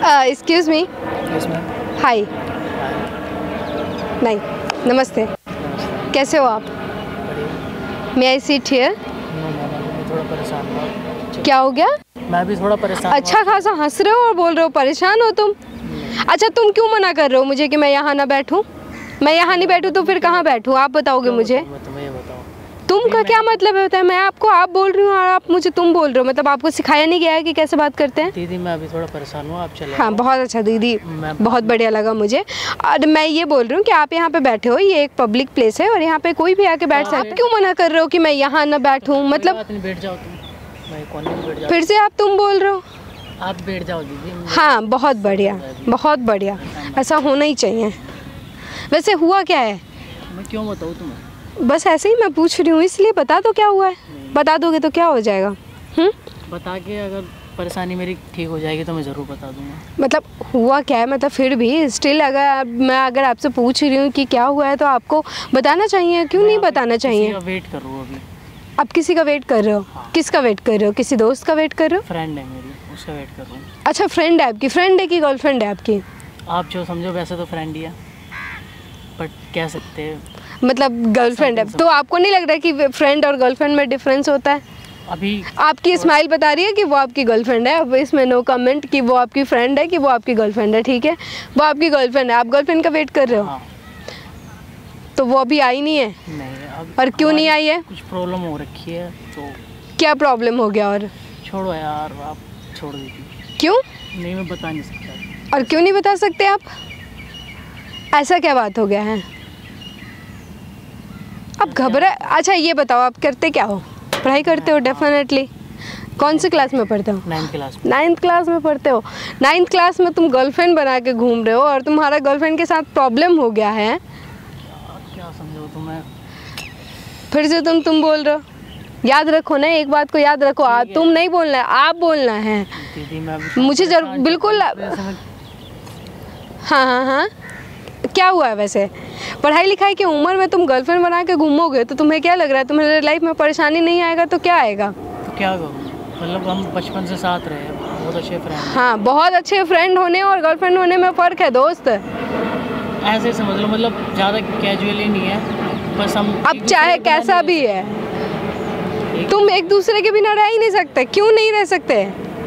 Excuse me. हाय। नहीं, नमस्ते। कैसे हो आप? May I seat here? थोड़ा परेशान हूँ। क्या हो गया? मैं भी थोड़ा परेशान। अच्छा खासा हंस रहे हो और बोल रहे हो परेशान हो तुम। अच्छा, तुम क्यों मना कर रहे हो मुझे कि मैं यहाँ ना बैठूँ? मैं यहाँ नहीं बैठूँ तो फिर कहाँ बैठूँ? आप बताओगे मुझे। तुम्हें ये बताओ, तुम का क्या मतलब है? होता है मैं आपको आप बोल रही हूँ और आप मुझे तुम बोल रहे हो, मतलब आपको सिखाया नहीं गया है कि कैसे बात करते हैं? दीदी मैं अभी थोड़ा परेशान हूँ, आप चले। हाँ, बहुत अच्छा दीदी, बहुत बढ़िया लगा मुझे। और मैं ये बोल रही हूँ कि आप यहाँ पे बैठे हो, ये एक पब्लिक प्लेस है और यहाँ पे कोई भी आके बैठ सकता है। क्यों मना कर रहे हो कि मैं यहाँ ना बैठूँ? मतलब बैठ जाओ तुम, मैं कॉलेज में बैठ जाओ। फिर से आप तुम बोल रहे हो? आप बैठ जाओ दीदी। हाँ, बहुत बढ़िया, बहुत बढ़िया, ऐसा होना ही चाहिए। वैसे हुआ क्या है? मैं क्यों बताऊँ तुम्हें? बस ऐसे ही मैं पूछ रही हूँ, इसलिए बता दो क्या हुआ है। बता दोगे तो क्या हो जाएगा? बता के अगर परेशानी मेरी ठीक हो जाएगी तो मैं ज़रूर बता दूंगा। मतलब हुआ क्या है, मतलब फिर भी स्टिल अगर आपसे पूछ रही हूँ कि क्या हुआ है तो आपको बताना चाहिए, क्यों नहीं बताना चाहिए? वेट कर रहा हूँ अभी। आप किसी का वेट कर रहे हो? हाँ। किसका वेट कर रहे हो? किसी दोस्त का वेट कर रहे हो? फ्रेंड है मेरी, उसका वेट कर रहा हूँ। अच्छा, फ्रेंड है आपकी? फ्रेंड है कि गर्लफ्रेंड है आपकी? आप जो समझो, वैसे तो फ्रेंड ही है, बट कह सकते हैं मतलब गर्लफ्रेंड है। तो आपको नहीं लग रहा है कि फ्रेंड और गर्लफ्रेंड में डिफरेंस होता है? अभी आपकी स्माइल बता रही है कि वो आपकी गर्लफ्रेंड है। अब इसमें नो कमेंट कि वो आपकी फ्रेंड है कि वो आपकी गर्लफ्रेंड है, ठीक है? वो आपकी गर्लफ्रेंड है, आप गर्लफ्रेंड का वेट कर रहे हो। हाँ। तो वो अभी आई नहीं है? नहीं। अब और क्यों नहीं आई है? कुछ प्रॉब्लम हो रखी है तो। क्या प्रॉब्लम हो गया? और छोड़ो यार, आप छोड़ दीजिए। क्यों? नहीं, मैं बता नहीं सकता। और क्यों नहीं बता सकते आप? ऐसा क्या बात हो गया है? आप घबरा। अच्छा ये बताओ, आप करते क्या हो? पढ़ाई करते हो? डेफिनेटली। कौन सी क्लास में पढ़ते हो? 9th क्लास में। 9th क्लास में पढ़ते हो? 9th क्लास में तुम गर्लफ्रेंड बना के घूम रहे हो और तुम्हारा गर्लफ्रेंड के साथ प्रॉब्लम हो गया है। क्या समझो तुम्हें? फिर से तुम बोल रहे हो। याद रखो ना, एक बात को याद रखो, तुम नहीं बोलना है, आप बोलना है। दीदी मैं मुझे जरूर बिल्कुल। हाँ हाँ हाँ, क्या हुआ है वैसे? पढ़ाई लिखाई की उम्र में तुम गर्लफ्रेंड बना के घूमोगे तो तुम्हें क्या लग रहा है, तुम्हारे लाइफ में परेशानी नहीं आएगा तो क्या आएगा? तो क्या करूँ? मतलब हम बचपन से साथ रहे हैं, बहुत अच्छे फ्रेंड। हाँ, बहुत अच्छे फ्रेंड होने और गर्लफ्रेंड होने में फ़र्क है दोस्त। ऐसे समझ लो, मतलब ज़्यादा कैजुअली नहीं है, बस हम। अब चाहे कैसा भी है, तुम एक दूसरे के बिना रह ही नहीं सकते। क्यों नहीं रह सकते?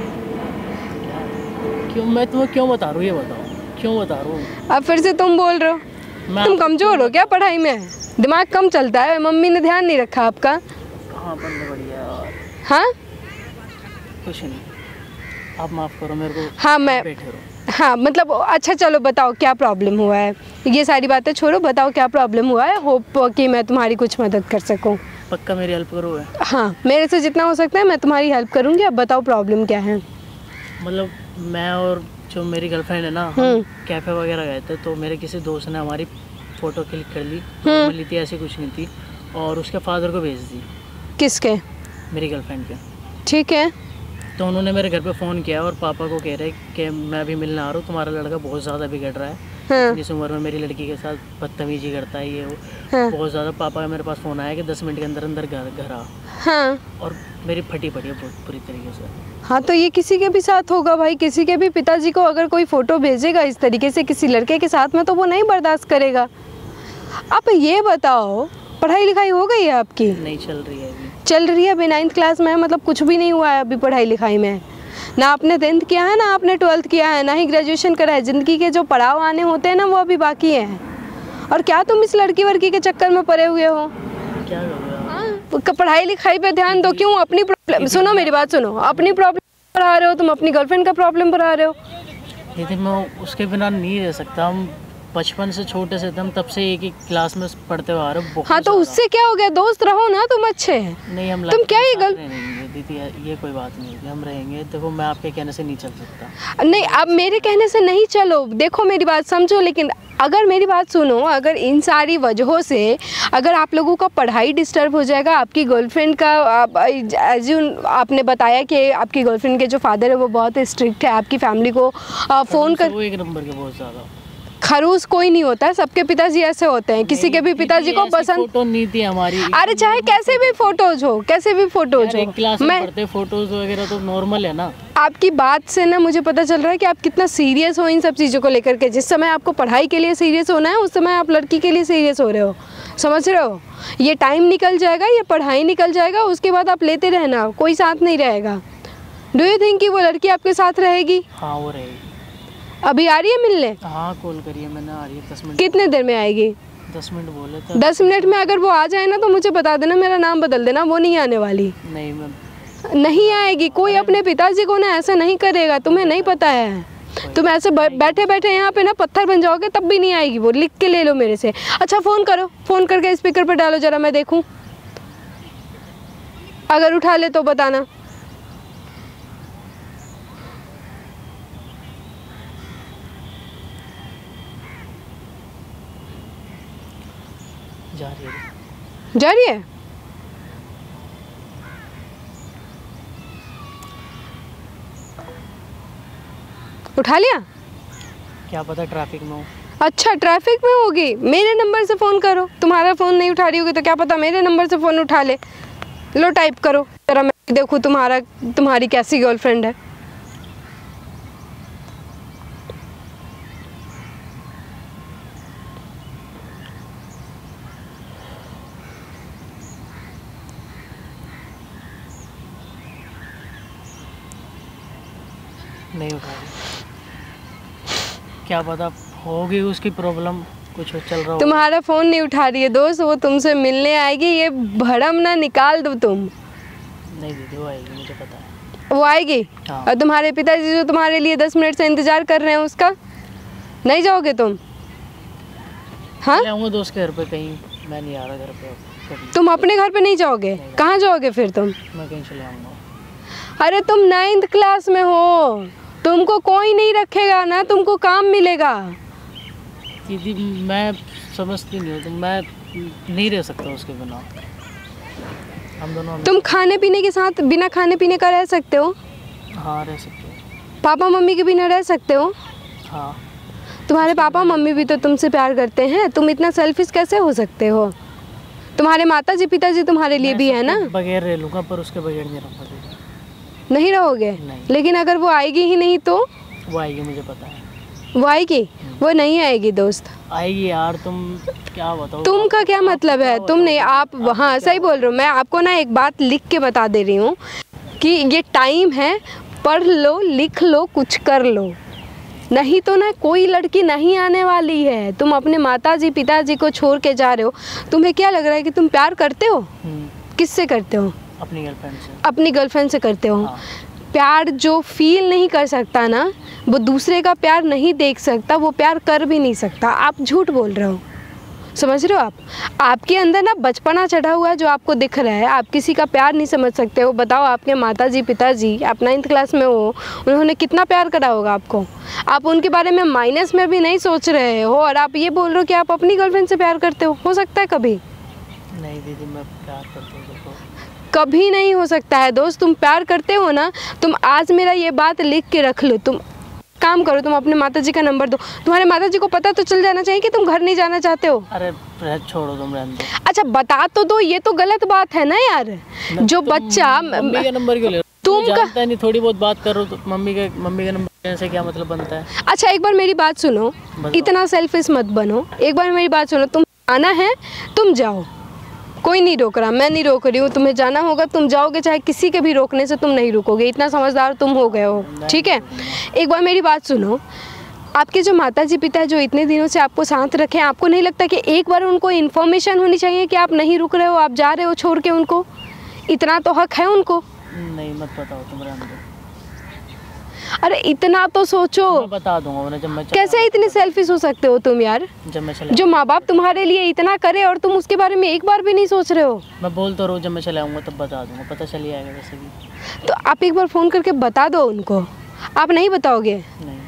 क्यों? मैं तुम्हें क्यों बता रहा हूँ, ये बताओ क्यों बता रहा हूँ? अब फिर से तुम बोल रहे हो। तुम कमज़ोर हो क्या पढ़ाई में? दिमाग कम चलता है? मम्मी ने ध्यान नहीं रखा आपका? हाँ, पढ़ने बढ़िया यार। हाँ, कुछ नहीं, आप माफ़ करो मेरे को। हाँ मैं बैठे रहो। हाँ मतलब अच्छा चलो बताओ क्या प्रॉब्लम हुआ है। ये सारी बातें छोड़ो, बताओ क्या प्रॉब्लम हुआ है। होप कि मैं तुम्हारी कुछ मदद कर सकूं। पक्का मेरी हेल्प करो है? हाँ, मेरे से जितना हो सकता है मैं तुम्हारी हेल्प करूंगी। अब बताओ प्रॉब्लम क्या है। मतलब मैं और जो मेरी गर्लफ्रेंड है ना, हम कैफ़े वगैरह गए थे तो मेरे किसी दोस्त ने हमारी फ़ोटो क्लिक कर ली। ली थी, ऐसी कुछ नहीं थी, और उसके फादर को भेज दी। किसके? मेरी गर्लफ्रेंड के। ठीक है। तो उन्होंने मेरे घर पे फ़ोन किया और पापा को कह रहे कि मैं अभी मिलने आ रहा हूँ, तुम्हारा लड़का बहुत ज़्यादा बिगड़ रहा है। हाँ। जिस उम्र में मेरी लड़की के साथ बदतमीजी करता है, ये वो। हाँ। बहुत ज़्यादा। पापा का मेरे पास फ़ोन आया कि 10 मिनट के अंदर अंदर घर आ। हाँ। और मेरी फटी पड़ी है बहुत बुरी तरीके से। हाँ, तो ये किसी के भी साथ होगा भाई। किसी के भी पिताजी को अगर कोई फ़ोटो भेजेगा इस तरीके से किसी लड़के के साथ में तो वो नहीं बर्दाश्त करेगा। आप ये बताओ, पढ़ाई लिखाई हो गई है आपकी? नहीं, चल रही है अभी। चल रही है? अभी 9th क्लास में है, मतलब कुछ भी नहीं हुआ है अभी पढ़ाई लिखाई में। ना आपने 10th किया है, ना आपने 12th किया है, ना ही ग्रेजुएशन करा है। ज़िंदगी के जो पड़ाव आने होते हैं ना वो अभी बाकी हैं। और क्या तुम इस लड़की वड़की के चक्कर में पड़े हुए हो? क्या करूँ? पढ़ाई लिखाई पे ध्यान दो। क्यों अपनी प्रॉब्लम, सुनो मेरी बात सुनो, अपनी प्रॉब्लम बढ़ा रहे हो तुम, अपनी गर्लफ्रेंड का प्रॉब्लम बढ़ा रहे हो। लेकिन मैं उसके बिना नहीं रह सकता। हम बचपन से छोटे से थे, हम तब से एक ही क्लास में पढ़ते हुए आ रहे हैं। हाँ, तो उससे क्या हो गया? दोस्त रहो ना तुम अच्छे। नहीं, हम तुम क्या ये दीदी, ये कोई बात नहीं होगी, हम रहेंगे। देखो मैं आपके कहने से नहीं चल सकता। नहीं, अब मेरे कहने से नहीं चलो। देखो मेरी बात समझो, लेकिन अगर मेरी बात सुनो, अगर इन सारी वजहों से अगर आप लोगों का पढ़ाई डिस्टर्ब हो जाएगा, आपकी गर्लफ्रेंड का आपने बताया कि आपकी गर्लफ्रेंड के जो फादर है वो बहुत स्ट्रिक्ट है, आपकी फैमिली को फ़ोन कर। वो एक नंबर के बहुत ज़्यादा। खरूस कोई नहीं होता है, सबके पिताजी ऐसे होते हैं, किसी के भी पिताजी को पसंद। फोटो नहीं थी हमारी। अरे चाहे कैसे भी फोटोज हो, कैसे भी फोटोज हो, क्लास में पढ़ते फोटोज वगैरह तो नॉर्मल है ना। आपकी बात से ना मुझे पता चल रहा है कि आप कितना सीरियस हो इन सब चीज़ों को लेकर के। जिस समय आपको पढ़ाई के लिए सीरियस होना है उस समय आप लड़की के लिए सीरियस हो रहे हो, समझ रहे हो। ये टाइम निकल जाएगा, ये पढ़ाई निकल जाएगा, उसके बाद आप लेते रहना, कोई साथ नहीं रहेगा। डू यू थिंक कि वो लड़की आपके साथ रहेगी? हाँ वो रहेगी। अभी आ रही है मिलने? हाँ कॉल करिए मैंने, आ रही है 10 मिनट। कितने देर में आएगी? 10 मिनट बोले थे। 10 मिनट में अगर वो आ जाए ना तो मुझे बता देना, मेरा नाम बदल देना, वो नहीं आने वाली। नहीं मैम नहीं आएगी। कोई अपने पिताजी को ना ऐसा नहीं करेगा, तुम्हें नहीं पता है। तुम ऐसे बैठे बैठे यहाँ पे ना पत्थर बन जाओगे तब भी नहीं आएगी वो। लिख के ले लो मेरे से। अच्छा फ़ोन करो, फ़ोन करके स्पीकर पर डालो जरा, मैं देखूँ। अगर उठा ले तो बताना। जा रही है? उठा लिया? क्या पता ट्रैफिक में हो। अच्छा ट्रैफिक में होगी, मेरे नंबर से फ़ोन करो। तुम्हारा फ़ोन नहीं उठा रही होगी तो क्या पता मेरे नंबर से फ़ोन उठा ले। लो टाइप करो जरा, मैं देखूँ तुम्हारी कैसी गर्लफ्रेंड है। नहीं उठा रही, क्या पता होगी उसकी प्रॉब्लम, कुछ चल रहा हो। तुम्हारा फ़ोन नहीं उठा रही है दोस्त, वो तुमसे मिलने आएगी। ये भरम ना निकाल दो तुम। नहीं दीदी वो आएगी, मुझे पता है वो आएगी। हाँ। और तुम्हारे पिताजी जो तुम्हारे लिए 10 मिनट से इंतज़ार कर रहे हैं उसका, नहीं जाओगे तुम? हाँ जाऊँगा दोस्त के घर पे कहीं, मैं नहीं आ रहा घर पे कभी। तुम अपने घर पे नहीं जाओगे? कहाँ जाओगे फिर तुम? मैं कहीं चले आऊँगा। अरे तुम 9th क्लास में हो, तुमको कोई नहीं रखेगा ना, तुमको काम मिलेगा। दीदी मैं समझती नहीं हूँ, तो मैं नहीं रह सकता उसके बिना। हम दोनों तुम खाने पीने के साथ बिना खाने पीने का रह सकते हो? हाँ रह सकते हो। पापा मम्मी के बिना रह सकते हो? हाँ। तुम्हारे पापा मम्मी भी तो तुमसे प्यार करते हैं, तुम इतना सेल्फिश कैसे हो सकते हो? तुम्हारे माता जी पिताजी तुम्हारे लिए भी है ना। बगैर रह लूँगा पर उसके बगैर नहीं रहूँगा दीदी। नहीं रहोगे? नहीं। लेकिन अगर वो आएगी ही नहीं तो? वो आएगी मुझे पता है। वो आएगी? वो नहीं आएगी दोस्त। आएगी यार, तुम क्या बताओ। तुम का क्या मतलब है? तुम नहीं, आप हाँ सही बोल रहे हो। मैं आपको ना एक बात लिख के बता दे रही हूँ कि ये टाइम है, पढ़ लो लिख लो कुछ कर लो, नहीं तो ना कोई लड़की नहीं आने वाली है। तुम अपने माताजी पिताजी को छोड़ के जा रहे हो। तुम्हें क्या लग रहा है कि तुम प्यार करते हो? किससे करते हो? अपनी गर्लफ्रेंड से। अपनी गर्लफ्रेंड से करते हो। हाँ। प्यार जो फील नहीं कर सकता ना, वो दूसरे का प्यार नहीं देख सकता, वो प्यार कर भी नहीं सकता। आप झूठ बोल रहे हो, समझ रहे हो आप? आपके अंदर ना बचपना चढ़ा हुआ है जो आपको दिख रहा है। आप किसी का प्यार नहीं समझ सकते हो। बताओ आपके माताजी पिताजी, आप 9th क्लास में हो, उन्होंने कितना प्यार करा होगा आपको। आप उनके बारे में माइनस में भी नहीं सोच रहे हो और आप ये बोल रहे हो कि आप अपनी गर्लफ्रेंड से प्यार करते हो सकता है कभी? नहीं दीदी मैं प्यार करती हूँ। कभी नहीं हो सकता है दोस्त। तुम प्यार करते हो ना, तुम आज मेरा ये बात लिख के रख लो। तुम काम करो, तुम अपने माताजी का नंबर दो। तुम्हारे माताजी को पता तो चल जाना चाहिए कि तुम घर नहीं जाना चाहते हो। अरे छोड़ो तुम रहने दो। अच्छा बता तो दो, ये तो गलत बात है ना यार। जो बच्चा मम्मी का नंबर क्यों ले? तुम जानता नहीं, थोड़ी बहुत बात करो तो मम्मी का नंबर से क्या मतलब बनता है? अच्छा एक बार मेरी बात सुनो, इतना सेल्फिश मत बनो। एक बार मेरी बात सुनो, तुम आना है तुम जाओ, कोई नहीं रोक रहा, मैं नहीं रोक रही हूँ। तुम्हें जाना होगा तुम जाओगे, चाहे किसी के भी रोकने से तुम नहीं रुकोगे। इतना समझदार तुम हो गए हो, ठीक है? एक बार मेरी बात सुनो, आपके जो माताजी पिता जो इतने दिनों से आपको साथ रखे, आपको नहीं लगता कि एक बार उनको इन्फॉर्मेशन होनी चाहिए कि आप नहीं रुक रहे हो, आप जा रहे हो छोड़ के उनको? इतना तो हक है उनको। नहीं मत बताओ, तुम रहने दो। अरे इतना तो सोचो। मैं बता दूंगा उन्हें जब मैं कैसे इतने सेल्फिश हो सकते हो तुम यार? जब मैं चला, जो माँ बाप तुम्हारे लिए इतना करे और तुम उसके बारे में एक बार भी नहीं सोच रहे हो। मैं बोल तो रहा हूँ जब मैं चले आऊँगा तब बता दूंगा, पता चल ही आएगा वैसे भी। तो आप एक बार फ़ोन करके बता दो उनको। आप नहीं बताओगे? नहीं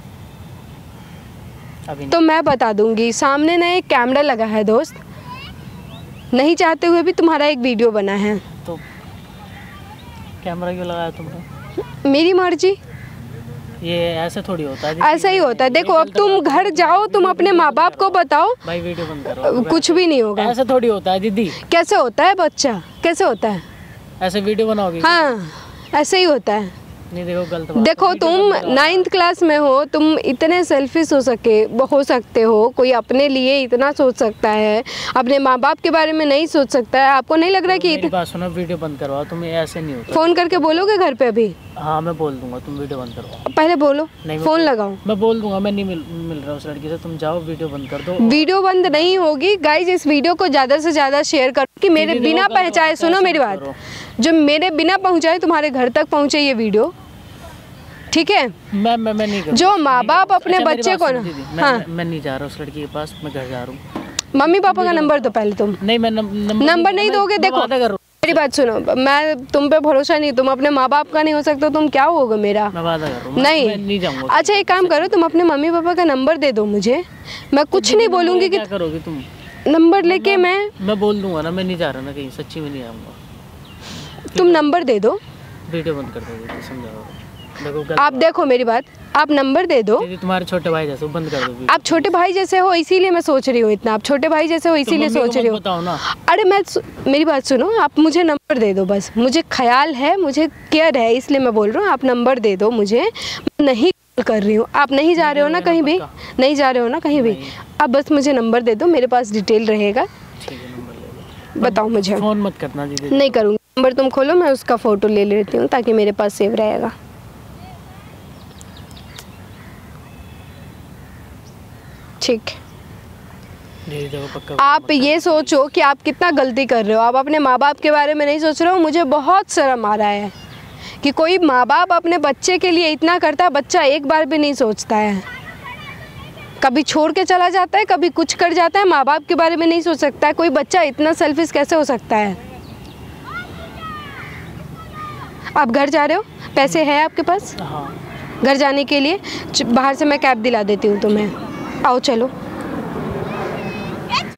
अभी नहीं। तो मैं बता दूंगी। सामने ना एक कैमरा लगा है दोस्त, नहीं चाहते हुए भी तुम्हारा एक वीडियो बना है। तो कैमरा क्यों लगाया तुमने? मेरी मर्जी। ये ऐसे थोड़ी होता है। ऐसा ही होता है। देखो अब तुम घर जाओ, तुम अपने माँ बाप को बताओ, भाई वीडियो बंद करो। कुछ भी नहीं होगा। ऐसे थोड़ी होता है दीदी। कैसे होता है बच्चा, कैसे होता है? ऐसे वीडियो बनाओगी? हाँ ऐसे ही होता है। नहीं देखो गलत बात। देखो तुम 9th क्लास में हो, तुम इतने सेल्फिश हो सकते हो। कोई अपने लिए इतना सोच सकता है, अपने माँ बाप के बारे में नहीं सोच सकता है। आपको नहीं लग रहा कि मेरी बात सुनो, वीडियो बंद करवाओ। तुम ऐसे नहीं होता। फोन करके बोलोगे घर पे अभी? हाँ मैं बोल दूंगा, तुम वीडियो बंद करवाओ। पहले बोलो, फोन लगाओ। मैं बोल दूंगा, मैं नहीं मिल रहा उस लड़की से। तुम जाओ वीडियो बंद कर दो। वीडियो बंद नहीं होगी गाइज। इस वीडियो को ज़्यादा से ज़्यादा शेयर करो कि मेरे बिना पहुँचाए, सुनो मेरी बात, जो मेरे बिना पहुँचाए तुम्हारे घर तक पहुँचे ये वीडियो, ठीक है? मैं नहीं करूँगा। जो माँ बाप अपने बच्चे को ना, हाँ मैं नहीं जा रहा उस लड़की के पास, मैं घर जा रहा हूँ। मम्मी पापा का नंबर दो पहले तुम। नहीं मैं नंबर नहीं दोगे? देखो मेरी बात सुनो, मैं तुम पे भरोसा नहीं, तुम अपने माँ बाप का नहीं हो सकते, तुम क्या होगा मेरा? मैं वादा कर रहा हूँ। नहीं जाऊँगा। अच्छा एक काम करो, तुम अपने मम्मी पापा का नंबर दे दो मुझे, मैं कुछ नहीं बोलूँगी। कि क्या करोगी तुम? नंबर लेके मैं बोल दूंगा ना, मैं नहीं जा रहा ना कहीं, सच्ची में नहीं आऊँगा। तुम नंबर दे दो, वीडियो बंद कर दोगे, समझाओ। आप देखो मेरी बात, आप नंबर दे दो। तुम्हारे छोटे भाई जैसे बंद कर दो। आप छोटे भाई जैसे हो इसीलिए मैं सोच रही हूँ इतना, आप छोटे भाई जैसे हो इसीलिए सोच रही हूँ। बताओ ना। अरे मेरी बात सुनो, आप मुझे नंबर दे दो बस, मुझे ख्याल है, मुझे केयर है, इसलिए मैं बोल रहा हूँ। आप नंबर दे दो मुझे, मैं नहीं कर रही हूँ। आप नहीं जा रहे हो ना कहीं भी? नहीं जा रहे हो ना कहीं भी? आप बस मुझे नंबर दे दो, मेरे पास डिटेल रहेगा। बताओ मुझे। फोन मत करना दीदी। नहीं करूँगी। नंबर तुम खोलो, मैं उसका फ़ोटो ले लेती हूँ ताकि मेरे पास सेव रहेगा। ठीक। आप ये सोचो कि आप कितना गलती कर रहे हो। आप अपने माँ बाप के बारे में नहीं सोच रहे हो। मुझे बहुत शर्म आ रहा है कि कोई माँ बाप अपने बच्चे के लिए इतना करता है, बच्चा एक बार भी नहीं सोचता है। कभी छोड़ के चला जाता है, कभी कुछ कर जाता है, माँ बाप के बारे में नहीं सोच सकता है। कोई बच्चा इतना सेल्फिश कैसे हो सकता है? आप घर जा रहे हो, पैसे हैं आपके पास? हाँ। घर जाने के लिए बाहर से मैं कैब दिला देती हूँ तुम्हें, आओ चलो।